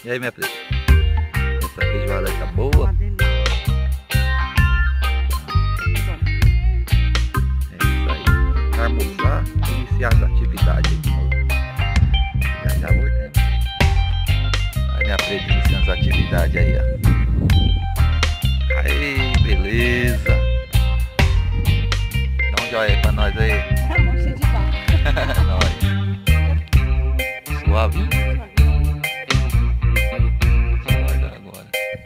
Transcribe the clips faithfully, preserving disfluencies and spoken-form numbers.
E aí, minha preta? Essa feijoada aí tá boa? Uma delícia. É isso aí. Pra almoçar, iniciar as atividades aí de novo. Já já voltamos. Aí, minha preta, iniciando as atividades aí, ó. Aí, beleza. Dá um joinha aí pra nós aí. É um monte de vaca. Nós. Suave. Guarda agora.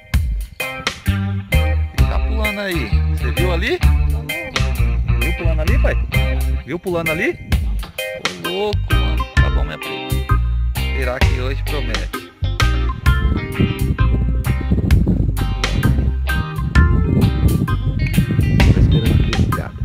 Ele tá pulando aí. Você viu ali? Viu pulando ali, pai? Viu pulando ali? Ô louco, mano. Tá bom, minha preta. Esperar que hoje promete. Tô esperando aqui esse gato.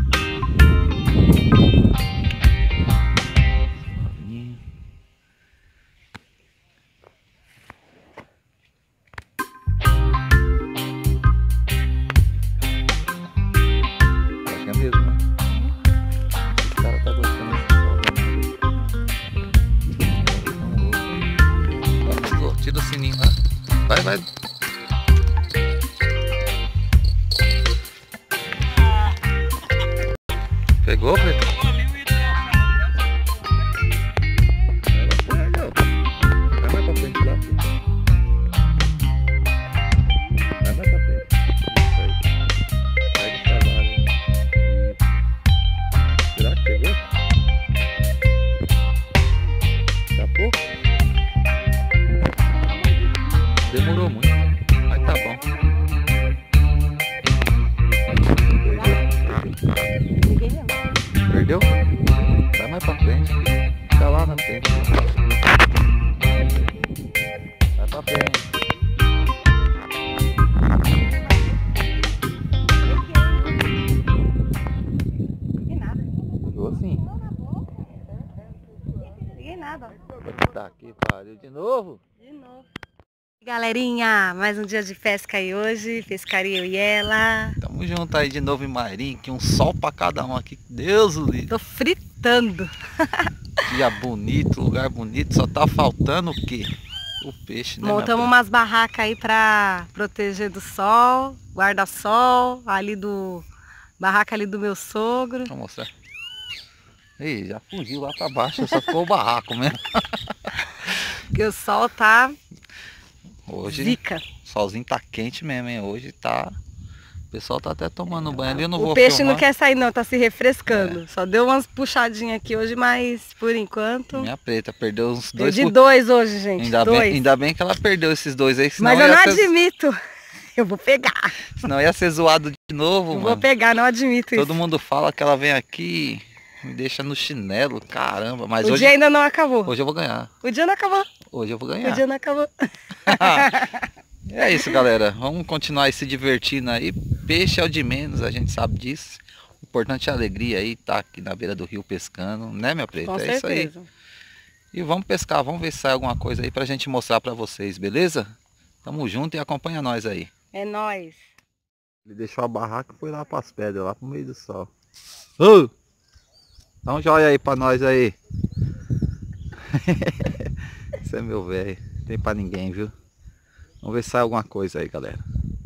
É mesmo, né? Esse cara tá gostando desse sol. Tira o sininho lá. Vai, vai. Pegou, Preto? Vai mais pra frente lá. Vai mais pra frente. Isso aí. Pega o cavalo. Será que pegou? Escapou? Demorou muito, mas tá bom. Perdeu? Vai mais pra frente. Fica lá na frente. Vai pra frente. Peguei nada. Pegou sim. Peguei nada. Tá aqui, pariu de novo. De novo. Galerinha, mais um dia de pesca aí hoje. Pescaria eu e ela. Tamo junto aí de novo em Mairim, que um sol pra cada um aqui. Deus o livre. Tô fritando. Dia bonito, lugar bonito. Só tá faltando o quê? O peixe, né? Montamos umas barracas aí pra proteger do sol. Guarda-sol. Ali do... Barraca ali do meu sogro. Deixa eu mostrar. Ih, já fugiu lá pra baixo, só ficou o barraco mesmo. Porque o sol tá Hoje, zica. o solzinho tá quente mesmo, hein? Hoje tá... O pessoal tá até tomando banho ali, eu não O vou peixe filmar. não quer sair não, tá se refrescando. É. Só deu umas puxadinhas aqui hoje, mas por enquanto... Minha preta, perdeu uns dois... Perdi dois hoje, gente, ainda dois. Bem, ainda bem que ela perdeu esses dois aí, senão mas eu não ia ser... admito. Eu vou pegar. Senão ia ser zoado de novo, eu mano. Vou pegar, não admito Todo isso. mundo fala que ela vem aqui... Me deixa no chinelo, caramba, mas o hoje... dia ainda não acabou. Hoje eu vou ganhar. O dia não acabou. Hoje eu vou ganhar. O dia não acabou. É isso, galera. Vamos continuar aí se divertindo aí. Peixe é o de menos, a gente sabe disso. O importante é a alegria aí, tá aqui na beira do rio pescando, né, minha preta? Com é certeza. Isso aí. E vamos pescar, vamos ver se sai alguma coisa aí pra gente mostrar pra vocês, beleza? Tamo junto e acompanha nós aí. É nóis. Ele deixou a barraca e foi lá pras pedras, lá pro meio do sol. Ô! Dá um joinha aí pra nós aí. Isso é meu velho. Não tem pra ninguém, viu? Vamos ver se sai alguma coisa aí, galera.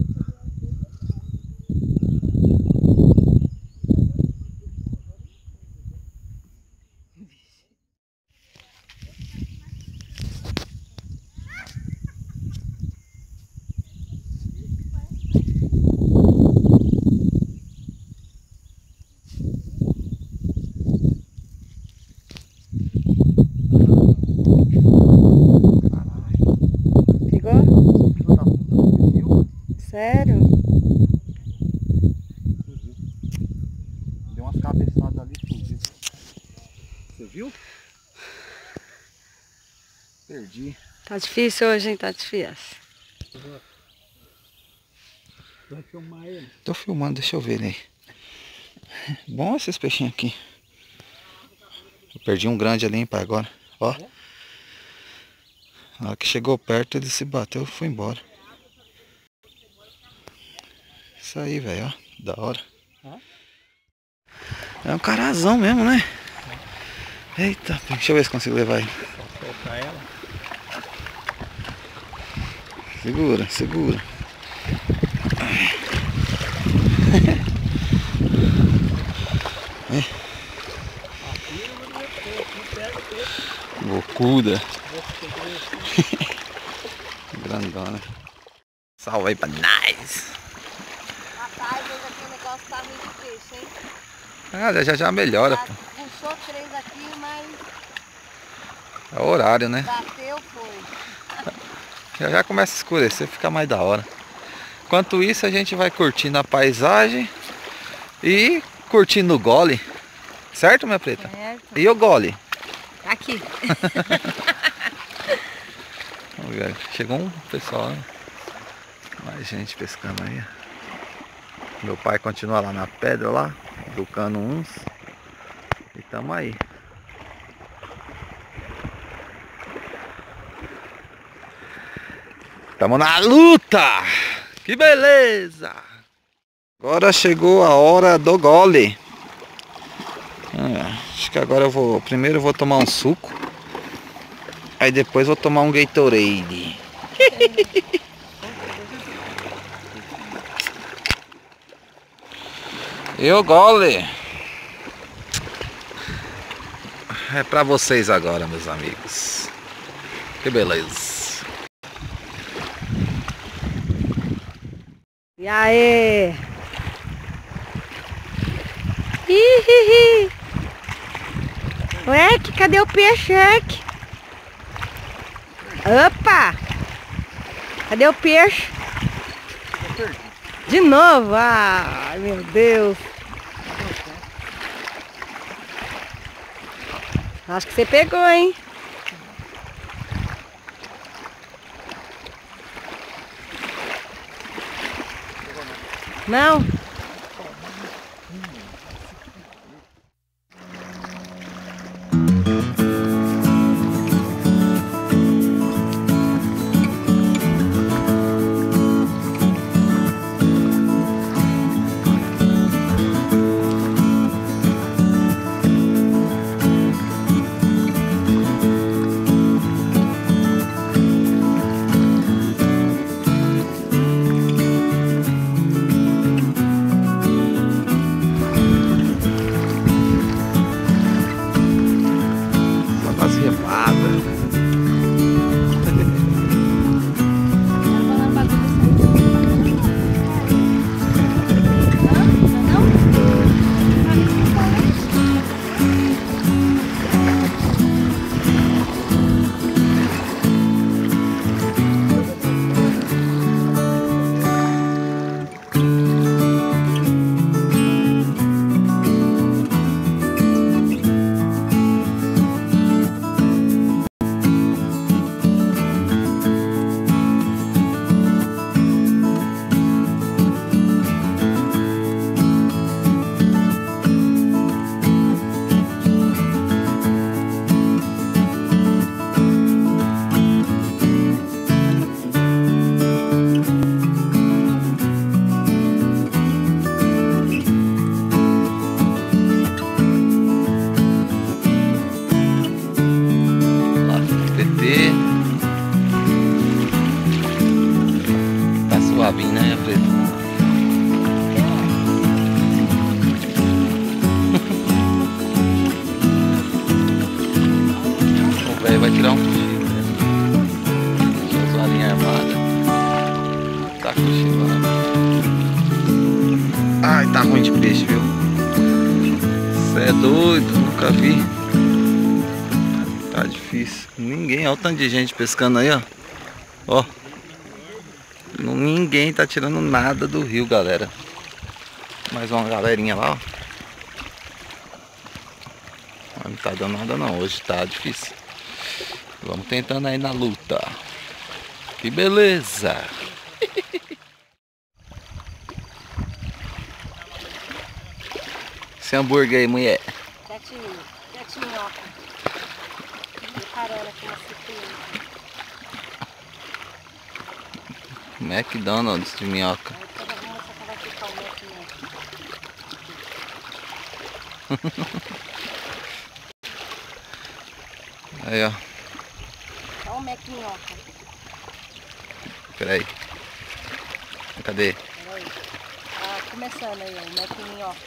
Sério? Deu umas cabeçadas ali, fugiu. Você viu? Perdi. Tá difícil hoje, hein? Tá difícil. Vai filmar ele? Tô filmando, deixa eu ver ele aí. Bom esses peixinhos aqui. Eu perdi um grande ali, hein, pai, agora. Ó. Na hora que chegou perto, ele se bateu e foi embora. Isso aí, velho, ó. Da hora. É um carazão mesmo, né? Eita, deixa eu ver se consigo levar ele. Segura, segura. Bocuda. Grandona. Salve aí pra nós. Rapaz, hoje aqui o negócio tá muito peixe, hein? Ah, já já melhora. Já puxou três aqui, mas... É o horário, né? Bateu, foi. Já já começa a escurecer, fica mais da hora. Enquanto isso, a gente vai curtindo a paisagem e curtindo o gole. Certo, minha preta? Certo. E o gole? Aqui. Vamos ver. Chegou um pessoal, né? Mais gente pescando aí. Meu pai continua lá na pedra, lá, educando uns. E tamo aí. Tamo na luta! Que beleza! Agora chegou a hora do gole. Ah, acho que agora eu vou... Primeiro eu vou tomar um suco. Aí depois vou tomar um Gatorade. E o gole é pra vocês agora, meus amigos. Que beleza. E aí? Ih, ué, que cadê o peixe aqui? Opa! Cadê o peixe? De novo? Ai, meu Deus. Acho que você pegou, hein? Não? Tá suavinho, né, Preto? O velho vai tirar um cochilo, né? Deixa a sua linha armada. Tá cochilando. Ai, tá ruim de peixe, viu? Cê é doido, nunca vi. Tá difícil. Ninguém, olha o tanto de gente pescando aí, ó. Ó. Não, ninguém tá tirando nada do rio, galera. Mais uma galerinha lá, ó. Mas não tá dando nada não, hoje tá difícil. Vamos tentando aí na luta. Que beleza! Esse hambúrguer aí, mulher. Sete, sete minhoca. Preparando aqui uma citrina. McDonald's de minhoca. Aí, ó. Olha o Mac minhoca. Peraí. Cadê? Peraí. Tá começando aí, ó. Mequinho, ó.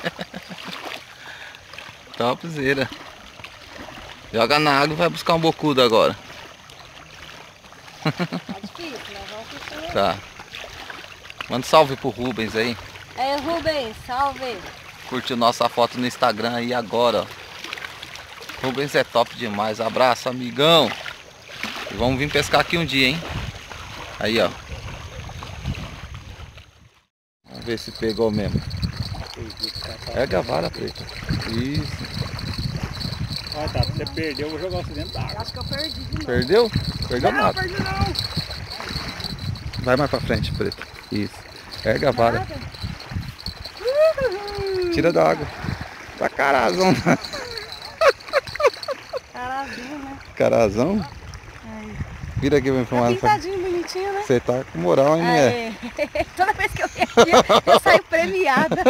Topzera. Joga na água e vai buscar um bocudo agora. Tá difícil, nós vamos puxando. Tá. Manda um salve pro Rubens aí. É, Rubens, salve. Curtiu nossa foto no Instagram aí agora, ó. Rubens é top demais. Abraço, amigão. E vamos vir pescar aqui um dia, hein? Aí, ó. Vamos ver se pegou mesmo. Pega a vara preta. Isso. Ah, tá. Você perdeu, eu vou jogar você dentro da água. Acho que eu perdi de novo. Perdeu? Perdeu Não, nada. perdi não. Vai mais pra frente, preta. Isso. Pega a vara. Nada. Tira da água. Tá carazão. Carazinho, né? Carazão? Aí. Vira aqui pra me Tá filmar. pintadinho, bonitinho, né? Você tá com moral, hein, mulher? Aê. Toda vez que eu venho aqui, eu saio premiada.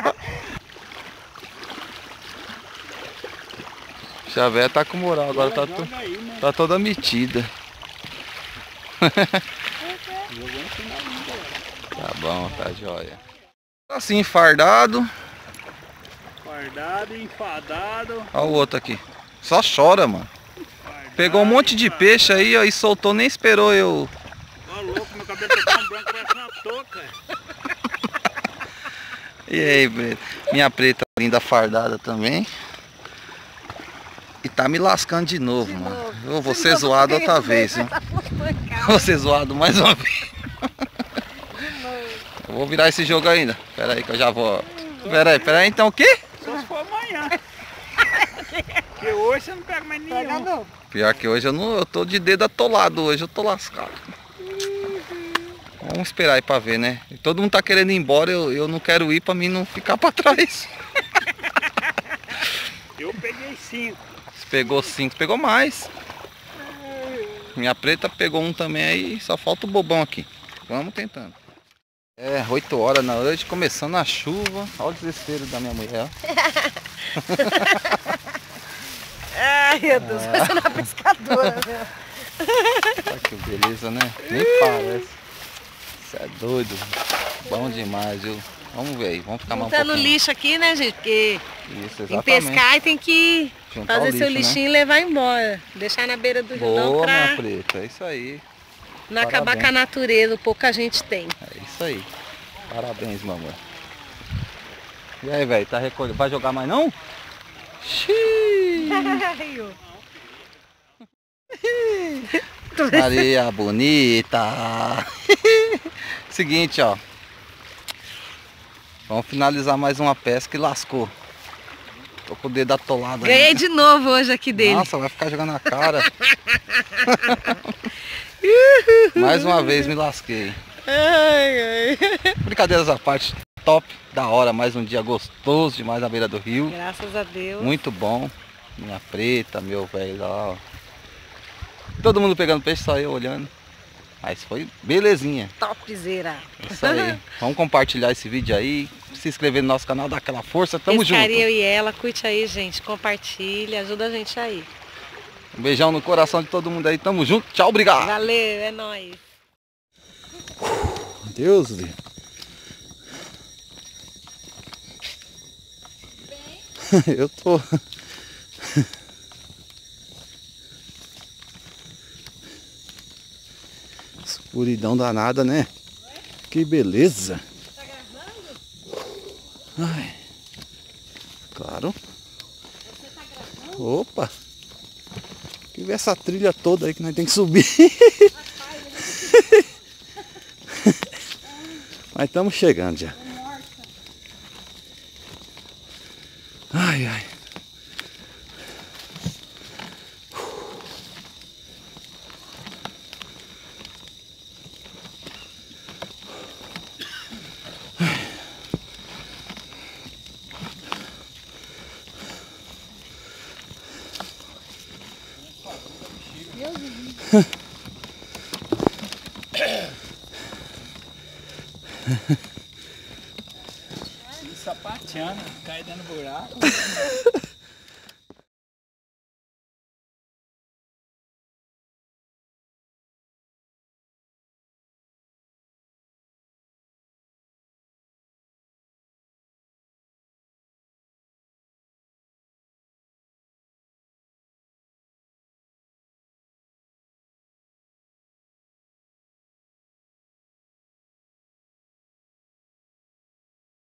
Xavé tá com moral, agora tá, Joga to... aí, né? tá toda metida. Jogou no final ainda. Tá bom, tá jóia. Assim, fardado. Fardado, enfadado. Olha o outro aqui. Só chora, mano. Fardado, Pegou um monte de enfadado. peixe aí, ó, e soltou, nem esperou eu. Ó, louco, meu cabelo tá tão branco, parece uma touca. E aí, preta? Minha preta linda fardada também. E tá me lascando de novo, De mano. novo. Eu vou De ser novo, zoado porque outra eu vez, vou viu? essa pancada Vou ser zoado mais uma vez. de novo. Eu vou virar esse jogo ainda. Pera aí que eu já vou. Pera aí, pera aí, então o quê? Só se for amanhã. Porque hoje você não pega mais Pega nenhum. não. Pior que hoje eu não, eu tô de dedo atolado hoje, eu tô lascado. Vamos esperar aí pra ver, né? E todo mundo tá querendo ir embora, eu, eu não quero ir pra mim não ficar pra trás. Eu peguei cinco. Você pegou cinco, pegou mais. Minha preta pegou um também aí, só falta o bobão aqui. Vamos tentando. É, oito horas da noite, começando a chuva. Olha o desespero da minha mulher. Ai, meu Deus, Ah. você não é pescadora, meu. Olha que beleza, né? Nem parece. Isso é doido. Bom demais, viu? Vamos ver aí, vamos ficar mais um Juntando pouquinho. lixo aqui, né, gente? Porque Isso, em exatamente. pescar e tem que Juntar fazer o seu lixo, né? lixinho e levar embora. Deixar na beira do rio não Boa, minha pra preta, é isso aí. não acabar Parabéns. com a natureza, o pouco que a gente tem. É isso aí. Parabéns, mamãe. E aí, velho, tá recolhendo? Vai jogar mais não? Xiii. Maria bonita. Seguinte, ó. Vamos finalizar mais uma pesca e lascou. Tô com o dedo atolado aí. Ganhei de novo hoje aqui dele. Nossa, vai ficar jogando na cara. Mais uma vez me lasquei. Ai, ai. Brincadeiras à parte, top, da hora. Mais um dia gostoso demais na beira do rio. Graças a Deus. Muito bom. Minha preta, meu velho lá, ó. Todo mundo pegando peixe, só eu olhando. Mas foi belezinha. Topzera. Isso aí. Vamos compartilhar esse vídeo aí. Se inscrever no nosso canal, dá aquela força. Tamo Pescaria eu junto. e ela, curte aí, gente. Compartilha, ajuda a gente aí. Um beijão no coração de todo mundo aí. Tamo junto. Tchau, obrigado. Valeu, é nóis. Deus, Deus. Eu tô. Escuridão danada, né? Que beleza. Tá gravando? Ai. Claro. Você tá gravando? Opa. Que ver essa trilha toda aí que nós tem que subir. Mas estamos chegando já. Ai, ai. Sapateando, cai dentro do buraco.